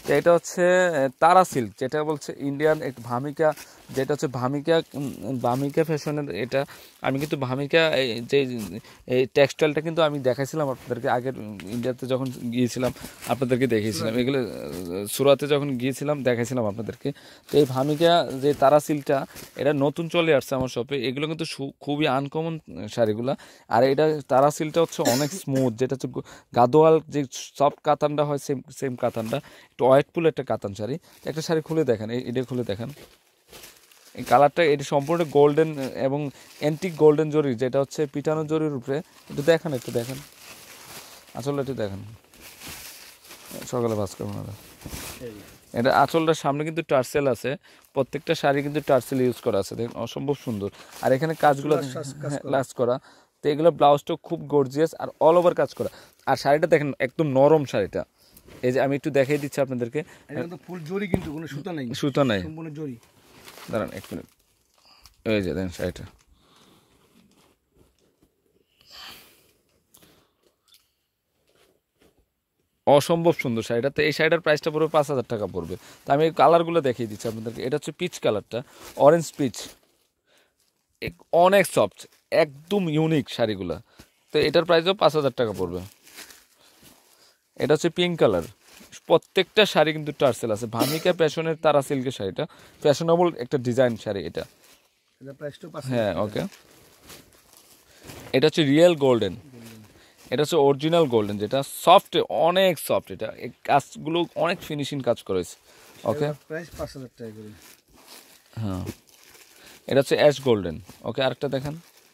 তো এটা হচ্ছে তারা সিল্ক, যেটা বলছে ইন্ডিয়ান এক ভামিকা, যেটা হচ্ছে ভামিকা ফ্যাশনের। এটা আমি কিন্তু ভামিকা যে এই টেক্সটাইলটা কিন্তু আমি দেখাইছিলাম আপনাদেরকে আগের ইন্ডিয়াতে যখন গিয়েছিলাম, আপনাদেরকে দেখিয়েছিলাম এগুলো। সুরাতে যখন গিয়েছিলাম দেখাইছিলাম আপনাদেরকে। তো এই ভামিকা যে তারা সিল্কটা, এটা নতুন চলে আসছে আমার শপে। এগুলো কিন্তু খুবই আনকমন শাড়িগুলো। আর এটা তারা সিল্কটা হচ্ছে অনেক স্মুথ, যেটা হচ্ছে গাদোয়াল যে সফট কাতানটা হয়, সেম সেম কাতানটা, একটু ওয়েটফুল একটা কাতান শাড়ি। একটা শাড়ি খুলে দেখেন, এটা খুলে দেখেন, এই কালারটা, এটা সম্পূর্ণ গোল্ডেন এবং অ্যান্টিক গোল্ডেন জরি, যেটা হচ্ছে পিটানো জরির উপরে। একটু দেখেন আসলে একটু দেখেন, সকালে ভাজ করবেন না। এটা আঁচলটার সামনে কিন্তু টার্সেল আছে, প্রত্যেকটা শাড়ি কিন্তু টার্সেল ইউজ করা আছে, দেখেন অসম্ভব সুন্দর। আর এখানে কাজগুলো লাস করা। তো এগুলো ব্লাউজটাও খুব গর্জিয়াস আর অল ওভার কাজ করা। আর শাড়িটা দেখেন একদম নরম শাড়িটা। এই যে আমি একটু দেখাই দিচ্ছি আপনাদেরকে, ফুল জরি, কিন্তু কোনো সুতা নাই, সম্পূর্ণ জরি। দাঁড়ান এক মিনিট, এই যে দেখেন শাড়িটা অসম্ভব সুন্দর শাড়িটা। তো এই শাড়িটার প্রাইসটা পড়বে 5,000 টাকা পড়বে। তো আমি এই কালারগুলো দেখিয়ে দিচ্ছি আপনাদেরকে। এটা হচ্ছে পিচ কালারটা, অরেঞ্জ পিচ, অনেক সফট, একদম ইউনিক শাড়িগুলো। তো এটার প্রাইসও 5,000 টাকা পড়বে। এটা হচ্ছে পিঙ্ক কালার, প্রত্যেকটা শাড়ি কিন্তু টার্সেল আছে। ভামিকা প্যাশনের তারা সিল্কের শাড়িটা, ফ্যাশনেবল একটা ডিজাইন শাড়ি এটা। হ্যাঁ ওকে। এটা হচ্ছে রিয়েল গোল্ডেন, এটা হচ্ছে অরিজিনাল গোল্ডেন, যেটা সফট, অনেক সফট। এটা এই কাজগুলো অনেক ফিনিশিং কাজ করেছে। ওকে, প্রাইস 5,000 টাকা করে। হ্যাঁ এটা হচ্ছে অ্যাশ গোল্ডেন। ওকে, আরেকটা দেখেন,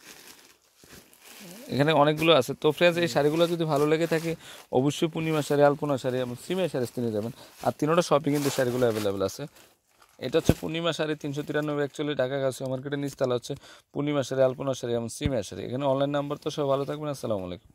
এখানে অনেকগুলো আছে। তো ফ্রেন্ডস, এই শাড়িগুলো যদি ভালো লেগে থাকে অবশ্যই পূর্ণিমা শাড়ি, আলপনা শাড়ি এবং সিমের শাড়ি কিনে যাবেন। আর তিনোটা শপে কিন্তু শাড়িগুলো অ্যাভেলেবেল আছে। এটা হচ্ছে পূর্ণিমা শাড়ি 393 অ্যাকচুয়ালি ঢাকা গাউসিয়া মার্কেটের নিচতলা হচ্ছে পূর্ণিমা শাড়ি, আলপনা শাড়ি এবং সিমের শাড়ি। এখানে অনলাইন নাম্বার। তো সব ভালো থাকবেন, আসসালামু আলাইকুম।